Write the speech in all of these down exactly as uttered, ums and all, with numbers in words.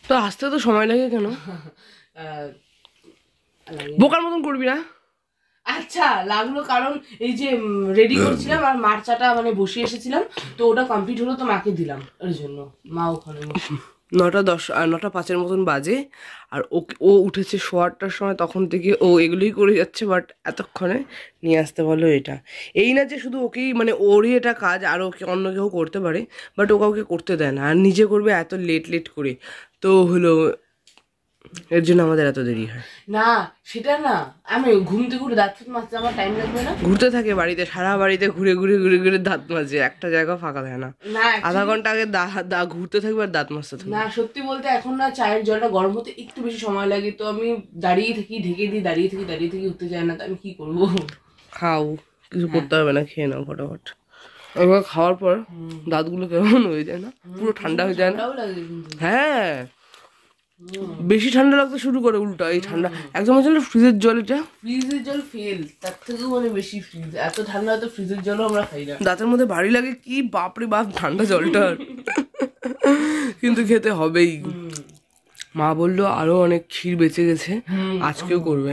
তো আসতে তো সময় লাগে কেন? বোকার মতন করবি না। আচ্ছা লাগলো কারণ এই যে রেডি করছিলাম আর মার্চাটা মানে বসিয়ে এসেছিলাম, তো ওটা কমপ্লিট হলো তো মাকে দিলাম, ওই জন্য মা ওখানে নটা দশ আর নটা পাঁচের মতন বাজে, আর ও ও উঠেছে সোয়া আটটার সময়, তখন থেকে ও এগুলোই করে যাচ্ছে। বাট এতক্ষণে নিয়ে আসতে পারলো এটা। এই না যে শুধু ওকেই মানে ওরই এটা কাজ, আর ওকে অন্য কেউ করতে পারে, বাট ও কাউকে করতে দেয় না, আর নিজে করবে এত লেট লেট করে। তো হলো এর জন্য আমাদের এত দেরি হয়। না সেটা না, আমি ঘুমতে ঘুরে দাঁত মাজতে আমার টাইম লাগবে না। ঘুরতে থাকে বাড়িতে, সারা বাড়িতে ঘুরে ঘুরে ঘুরে ঘুরে দাঁত মাজে, একটা জায়গা ফাঁকা থাকে না। আধা ঘন্টা আগে দা ঘুরতে থাকবে আর দাঁত মাজতে থাকবে। না সত্যি বলতে এখন না চায়ের জলটা গরম হতে একটু বেশি সময় লাগে, তো আমি দাঁড়িয়ে থাকি, ঢেকে দিই, দাঁড়িয়ে থাকি দাঁড়িয়ে থাকি উঠতে যায় না, তো আমি কি করবো? খাও, কিছু করতে হবে না, খেয়ে নাও ফটাফট। এবার খাওয়ার পর দাঁতগুলো কেমন হয়ে যায় না, পুরো ঠান্ডা হয়ে যায় না? হ্যাঁ, বেশি ঠান্ডা লাগতে শুরু করে উল্টা এই ঠান্ডা একদম আসলে ফ্রিজের জল, এটা ফ্রিজের জল ফেল, তার থেকেও মানে বেশি ফ্রিজ, এত ঠান্ডা তো ফ্রিজের জলও আমরা খাই না। দাঁতের মধ্যে ভারী লাগে কি বাপরে বাপ ঠান্ডা জলটা, কিন্তু খেতে হবেই। মা বললো আরো অনেক ক্ষীর বেঁচে গেছে, আজকেও করবে।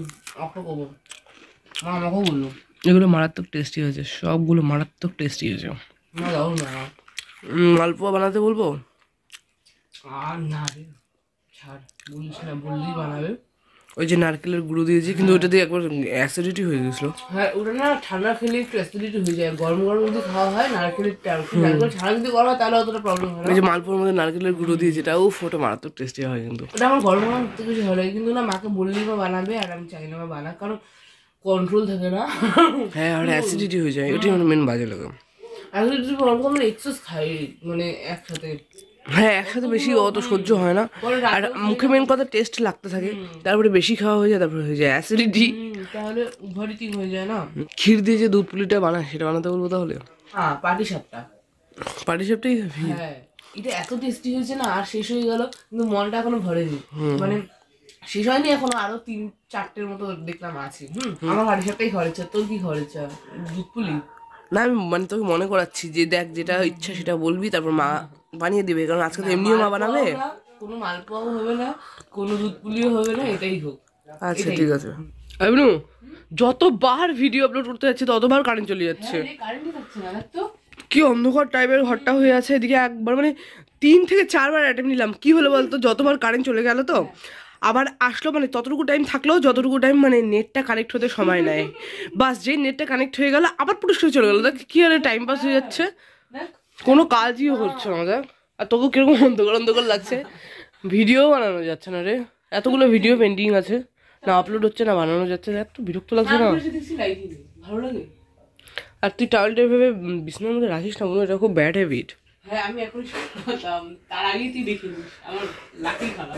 আমাকেও বললো এগুলো মারাত্মক টেস্টি হয়েছে, সবগুলো মারাত্মক টেস্টি হয়েছে। মালপোয়া বানাতে বলবো? আর না রে ছাড়, বলিস না, বললেই বানাবে। ওই যে নারকেলের গুঁড়ো দিয়েছি, কিন্তু ওটা দিয়ে একবার অ্যাসিডিটি হয়ে গেছিল। হ্যাঁ ওটা না ঠান্ডা খেলে একটু অ্যাসিডিটি হয়ে যায়, গরম গরম যদি খাওয়া হয় নারকেলের নারকেল ছাড়া যদি করা হয় তাহলে অতটা প্রবলেম হয় না। ওই যে মালপোয়ার মধ্যে নারকেলের গুঁড়ো দিয়েছি, এটাও ফোটো মারাত্মক টেস্টি হয়। কিন্তু ওটা আমার গরম গরম থেকে বেশি ভালো লাগে, কিন্তু না মাকে বললেই মা বানাবে, আর আমি চাই না মা বানাক, কারণ কন্ট্রোল থাকে না। হ্যাঁ, আর অ্যাসিডিটি হয়ে যায়, ওটাই আমার মেন বাজে লাগে। অ্যাসিডিটি প্রবলেম আমরা এক্সেস খাই মানে একসাথে। হ্যাঁ, একসাথে বেশি অত সহ্য হয় না, আর মুখে মেন কথা টেস্ট লাগতে থাকে, তারপরে বেশি খাওয়া হয়ে যায়, তারপরে হয়ে যায় অ্যাসিডিটি, তাহলে উভয়ই ঠিক হয়ে যায় না। ক্ষীর দিয়ে যে দুধ পুলিটা বানায় সেটা বানাতে বলবো তাহলে। হ্যাঁ পাটি সাপটা, পাটি সাপটাই। হ্যাঁ এটা এত টেস্টি হয়েছে না, আর শেষ হয়ে গেল কিন্তু মনটা এখনো ভরেনি, মানে শেষ হয়নি এখনো, আরো তিন চারটের মতো দেখলাম আছে। হুম আমার পাটি সাপটাই খরচা, তোর কি খরচা? দুধ পুলি না, আমি মানে তোকে মনে করাচ্ছি যে দেখ যেটা ইচ্ছা সেটা বলবি, তারপর মা বানিয়ে দিবে, কারণ আজকে তো এমনিও মা বানাবে। কোনো মালপোয়াও হবে না, কোনো দুধ পুলিও হবে না, এটাই হোক। আচ্ছা ঠিক আছে। আইবনু, যতবার ভিডিও আপলোড করতে যাচ্ছে ততবার কারেন্ট চলে যাচ্ছে, কি অন্ধকার টাইপের ঘরটা হয়ে আছে এদিকে। একবার মানে তিন থেকে চারবার অ্যাটেম্প নিলাম, কি হলো বলতো, যতবার কারেন্ট চলে গেল তো আবার আসলো, মানে ততটুকু টাইম থাকলেও যতটুকু টাইম মানে নেটটা কানেক্ট হতে সময় নেয়, বাস যেই নেটটা কানেক্ট হয়ে গেল আবার পুরস্কার চলে গেলো। দেখ কি আরে টাইম পাস হয়ে যাচ্ছে, কোনো কাজই হচ্ছে না দেখ। আর তবু কিরকম অন্ধকার অন্ধকার লাগছে, ভিডিও বানানো যাচ্ছে না রে, এতগুলো ভিডিও পেন্ডিং আছে, না আপলোড হচ্ছে না বানানো যাচ্ছে, দেখ তো বিরক্ত লাগছে না। ভালো লাগে। আর তুই টাওয়েলটা ভেবে বিছানার মধ্যে রাখিস না, মনে হয় এটা খুব ব্যাড হ্যাবিট। হ্যাঁ আমি এখন তার আগেই তুই দেখে নিস, আমার লাকি খারাপ।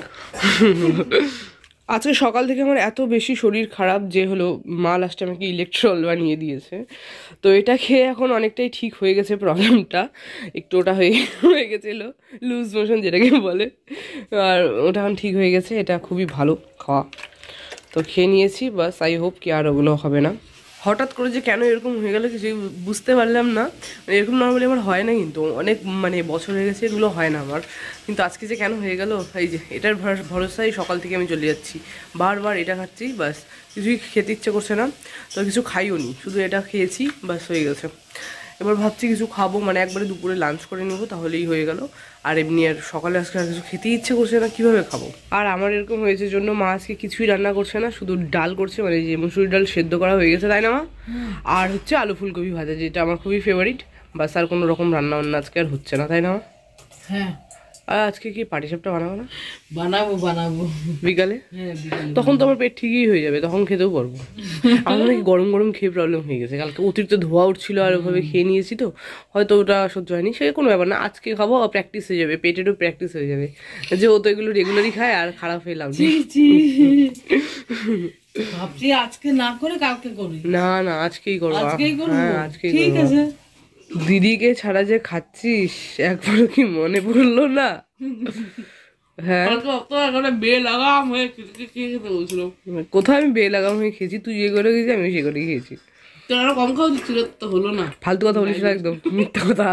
আজকে সকাল থেকে আমার এত বেশি শরীর খারাপ যে হলো মা লাস্টে আমাকে ইলেকট্রল বানিয়ে দিয়েছে, তো এটা খেয়ে এখন অনেকটাই ঠিক হয়ে গেছে প্রবলেমটা, একটু ওটা হয়ে হয়ে গেছিলো লুজ মোশন যেটাকে বলে, আর ওটা এখন ঠিক হয়ে গেছে, এটা খুবই ভালো খাওয়া, তো খেয়ে নিয়েছি। বাস আই হোপ কি আর ওগুলো হবে না। হঠাৎ করে যে কেন এরকম হয়ে গেলো কিছু বুঝতে পারলাম না, এরকম নর্মালি আমার হয় না, কিন্তু অনেক মানে বছর হয়ে গেছে এগুলো হয় না আমার, কিন্তু আজকে যে কেন হয়ে গেল, এই যে এটার ভরসায় সকাল থেকে আমি চলে যাচ্ছি, বারবার এটা খাচ্ছি, বাস কিছুই খেতে ইচ্ছে করছে না, তো কিছু খাইও নি, শুধু এটা খেয়েছি, বাস হয়ে গেছে। এবার ভাবছি কিছু খাবো, মানে একবারে দুপুরে লাঞ্চ করে নেবো, তাহলেই হয়ে গেল। আর এমনি আর সকালে আজকে আর কিছু খেতে ইচ্ছে করছে না, কীভাবে খাবো? আর আমার এরকম হয়েছে জন্য মা আজকে কিছুই রান্না করছে না, শুধু ডাল করছে, মানে যে মুসুরি ডাল সেদ্ধ করা হয়ে গেছে তাই না মা, আর হচ্ছে আলু ফুলকপি ভাজা, যেটা আমার খুবই ফেভারিট, বাস আর কোনো রকম রান্না বান্না আজকে আর হচ্ছে না তাই না মা? হ্যাঁ। আর আজকে কি পাটিসাপটা বানাবো না? বানাবো বানাবো বিকালে। তখন তো আমার পেট ঠিকই হয়ে যাবে, তখন খেতেও পারবো। আমার নাকি গরম গরম খেয়ে প্রবলেম হয়ে গেছে, কালকে অতিরিক্ত ধোয়া উঠছিল আর ওভাবে খেয়ে নিয়েছি, তো হয়তো ওটা সহ্য হয়নি, সে কোনো ব্যাপার না, আজকে খাবো, প্র্যাকটিস হয়ে যাবে, পেটেরও প্র্যাকটিস হয়ে যাবে যে ও তো এগুলো রেগুলারই খায়, আর খারাপ হয়ে লাভ নেই। ভাবছি আজকে না করে কালকে করি। না না আজকেই করবো, হ্যাঁ আজকেই ঠিক আছে। দিদিকে ছাড়া যে খাচ্ছিস একবারও কি মনে পড়লো না? হ্যাঁ কোথায় আমি বে লাগাম হয়ে খেয়েছি, তুই যে করে খেয়েছি আমি সে করে খেয়েছি। তোর আরো কম খাওয়া দিচ্ছিল তো হলো না, ফালতু কথা বলিস না একদম, মিথ্যা কথা।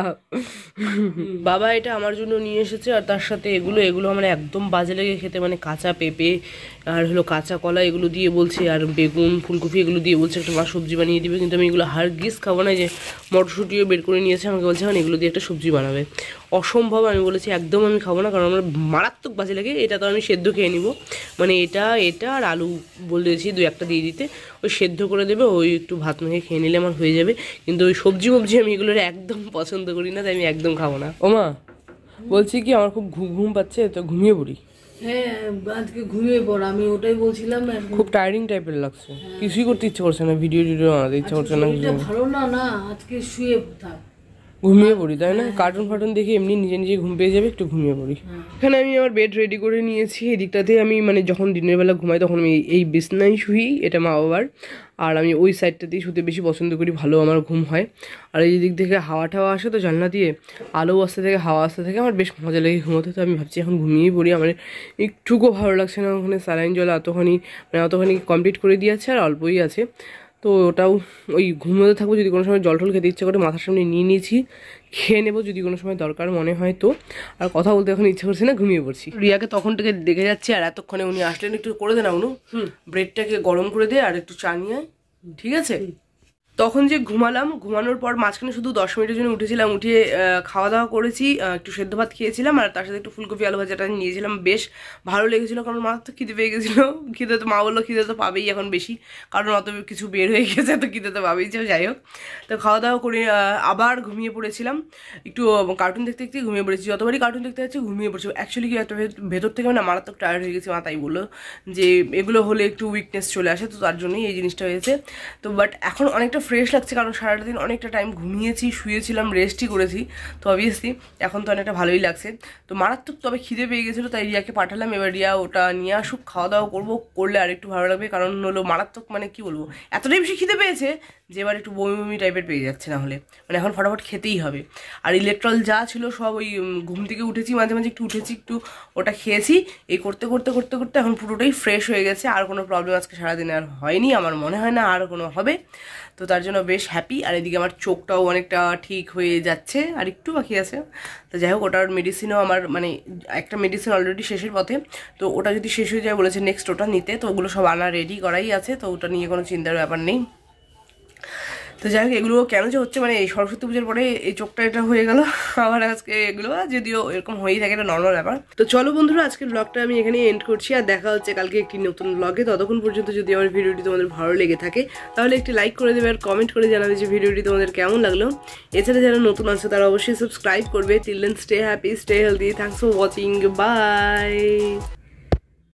বাবা এটা আমার জন্য নিয়ে এসেছে, আর তার সাথে এগুলো এগুলো আমার একদম বাজে লেগে খেতে, মানে কাঁচা পেঁপে আর হলো কাঁচা কলা এগুলো দিয়ে বলছে, আর বেগুন ফুলকপি এগুলো দিয়ে বলছে একটা মা সবজি বানিয়ে দিবে, কিন্তু আমি এগুলো হারগিজ খাবো না। যে মটরশুঁটিও বের করে নিয়েছে, আমাকে বলছে এখন এগুলো দিয়ে একটা সবজি বানাবে, অসম্ভব। আমি বলেছি একদম আমি খাবো না, কারণ আমার মারাত্মক বাজে লাগে। এটা তো আমি সেদ্ধ খেয়ে নিব, মানে এটা এটা আর আলু বলেছি দু একটা দিয়ে দিতে, ওই সেদ্ধ করে দেবে, ওই একটু ভাত মেখে খেয়ে নিলে আমার হয়ে যাবে। কিন্তু ওই সবজি মবজি আমি এগুলোর একদম পছন্দ করি না, তাই আমি একদম খাবো না। ওমা বলছি কি আমার খুব ঘুম ঘুম পাচ্ছে, তো ঘুমিয়ে পড়ি। হ্যাঁ আজকে ঘুমিয়ে পড়, আমি ওটাই বলছিলাম। খুব টায়ারিং টাইপের লাগছে, কিছুই করতে ইচ্ছে করছে না, ভিডিও টিডিও বানাতে ইচ্ছে করছে না, ভালো না না আজকে শুয়ে থাক, ঘুমিয়ে পড়ি, তাই না? কার্টুন ফার্টুন দেখে এমনি নিজে নিজে ঘুম পেয়ে যাবে, একটু ঘুমিয়ে পড়ি। এখানে আমি আমার বেড রেডি করে নিয়েছি, এদিকটাতে আমি মানে যখন দিনের বেলা ঘুমাই তখন আমি এই বিছনায় শুই, এটা মা বাবার, আর আমি ওই সাইডটাতেই শুতে বেশি পছন্দ করি, ভালো আমার ঘুম হয়। আর এই দিক থেকে হাওয়া টাওয়া আসে তো জানলা দিয়ে, আলো আসতে থেকে হাওয়া আসতে থেকে আমার বেশ মজা লাগে ঘুমোতে। তো আমি ভাবছি এখন ঘুমিয়েই পড়ি, আমার একটুকুও ভালো লাগছে না, ওখানে স্যালাইন জল এতখানি মানে অতখানি কমপ্লিট করে দিয়েছে আর অল্পই আছে, তো ওটাও ওই ঘুমোতে থাকবো। যদি কোনো সময় জল টল খেতে ইচ্ছে করে মাথার সামনে নিয়ে নিয়েছি, খেয়ে নেবো যদি কোনো সময় দরকার মনে হয় তো। আর কথা বলতে এখন ইচ্ছে করছে না, ঘুমিয়ে পড়ছি। রিয়াকে তখন থেকে দেখে যাচ্ছি, আর এতক্ষণে উনি আসলেন, একটু করে দে না উনু, ব্রেডটাকে গরম করে দে আর একটু চা নিয়ে, ঠিক আছে? তখন যে ঘুমালাম, ঘুমানোর পর মাঝখানে শুধু দশ মিনিটের জন্য উঠেছিলাম, উঠে খাওয়া দাওয়া করেছি, একটু সেদ্ধ ভাত খেয়েছিলাম, আর তার সাথে একটু ফুলকপি আলু ভাজাটা নিয়েছিলাম, বেশ ভালো লেগেছিলো, কারণ মা তো খিদে পেয়ে গেছিলো। খিদে তো মা বললো খিদে তো পাবেই এখন বেশি, কারণ অত কিছু বের হয়ে গেছে, তো খিদে তো পাবেই। যাই হোক, তো খাওয়া দাওয়া করে আবার ঘুমিয়ে পড়েছিলাম, একটু কার্টুন দেখতে দেখতে ঘুমিয়ে পড়েছি। যতবারই কার্টুন দেখতে যাচ্ছি ঘুমিয়ে পড়ছি। অ্যাকচুয়ালি কি একটা ভেতর থেকে না মারাত্মক টায়ার্ড হয়ে গেছে, মা তাই বললো যে এগুলো হলে একটু উইকনেস চলে আসে, তো তার জন্যই এই জিনিসটা হয়েছে। তো বাট এখন অনেকটা ফ্রেশ লাগছে, কারণ সারাটা দিন অনেকটা টাইম ঘুমিয়েছি, শুয়েছিলাম, রেস্টই করেছি, তো অবভিয়াসলি এখন তো অনেকটা ভালোই লাগছে। তো মারাত্মক তবে খিদে পেয়ে গেছিলো, তাই রিয়াকে পাঠালাম, এবার রিয়া ওটা নিয়ে আসুক, খাওয়া দাওয়া করবো, করলে আর একটু ভালো লাগবে। কারণ হলো মারাত্মক মানে কি বলবো, এতটাই বেশি খিদে পেয়েছে যে এবার একটু বমি বমি টাইপের পেয়ে যাচ্ছে, না হলে মানে এখন ফটাফট খেতেই হবে। আর ইলেকট্রল যা ছিল সব ওই ঘুম থেকে উঠেছি, মাঝে মাঝে একটু উঠেছি, একটু ওটা খেয়েছি, এই করতে করতে করতে করতে এখন পুরোটাই ফ্রেশ হয়ে গেছে। আর কোনো প্রবলেম আজকে সারাদিনে আর হয়নি, আমার মনে হয় না আর কোনো হবে, তো তার জন্য বেশ হ্যাপি। আর এদিকে আমার চোখটাও অনেকটা ঠিক হয়ে যাচ্ছে, আর একটু বাকি আছে। তো যাই হোক, ওটার মেডিসিনও আমার মানে একটা মেডিসিন অলরেডি শেষের পথে, তো ওটা যদি শেষ হয়ে যায় বলেছে নেক্সট ওটা নিতে, তো ওগুলো সব আনা রেডি করাই আছে, তো ওটা নিয়ে কোনো চিন্তার ব্যাপার নেই। তো যাই হোক, এগুলো কেন যে হচ্ছে মানে এই সরস্বতী পুজোর পরে এই চোখটা এটা হয়ে গেল আবার আজকে, এগুলো যদিও এরকম হয়েই থাকে, এটা নর্মাল ব্যাপার। তো চলো বন্ধুরা, আজকের ব্লগটা আমি এখানে এন্ড করছি, আর দেখা হচ্ছে কালকে একটি নতুন ব্লগে। ততক্ষণ পর্যন্ত যদি আমার ভিডিওটি তোমাদের ভালো লেগে থাকে তাহলে একটি লাইক করে দেবে, আর কমেন্ট করে জানাবে যে ভিডিওটি তোমাদের কেমন লাগলো। এছাড়া যারা নতুন আছে তারা অবশ্যই সাবস্ক্রাইব করবে। Till then stay happy, stay healthy, thanks for watching, by.